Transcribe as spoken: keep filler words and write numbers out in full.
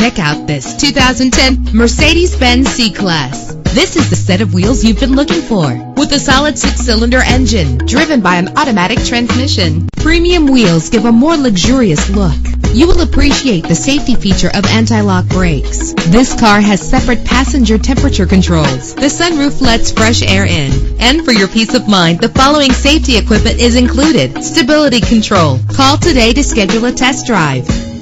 Check out this two thousand ten Mercedes-Benz C-Class. This is the set of wheels you've been looking for, with a solid six-cylinder engine driven by an automatic transmission. Premium wheels give a more luxurious look. You will appreciate the safety feature of anti-lock brakes. This car has separate passenger temperature controls. The sunroof lets fresh air in. And for your peace of mind, the following safety equipment is included: stability control. Call today to schedule a test drive.